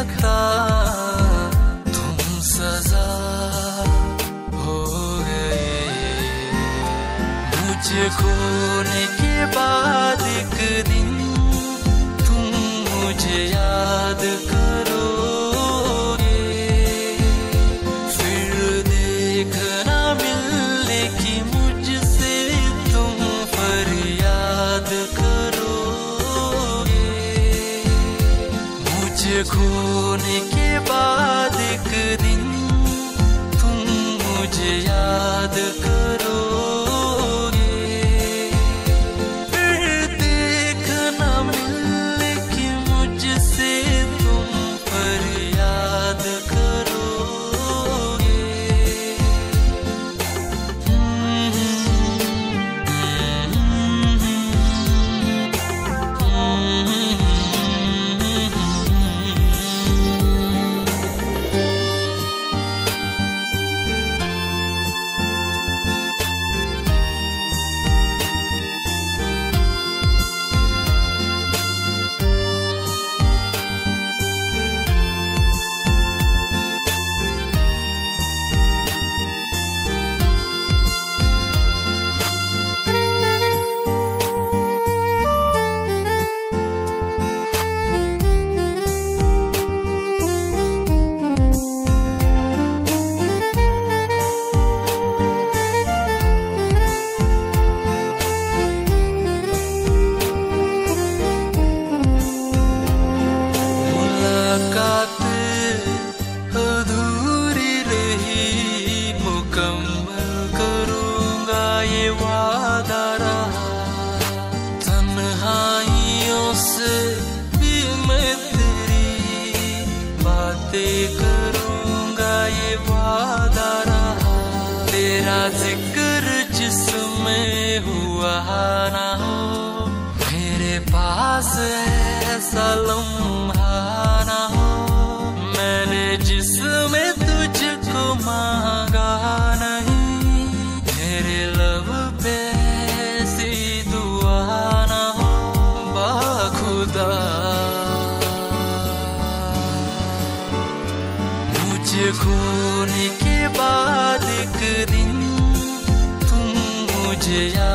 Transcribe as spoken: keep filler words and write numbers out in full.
लगता तुम सजा हो गए। मुझे खोने के बाद एक दिन तुम मुझे याद करोगे, फिर देखना मिलने की मुझसे तुम फरियाद करोगे। मुझे खोने के बाद एक दिन तुम मुझे याद करोगे, फिर देखना मिलने की मुझसे तुम फरियाद करोगे। अधूरी रही, मुकम्मल करूंगा ये वादा रहा। तन्हाइयों से भी मैं तेरी बातें करूंगा ये वादा रहा। तेरा जिक्र जिसमें हुआ ना हो, मेरे पास ऐसा लम्हा ना हो। मैंने जिसमें तुझको मांगा नहीं, मेरे लब पे ऐसी दुआ ना हो। बाखुदा मुझे खोने के बाद एक दिन तुम मुझे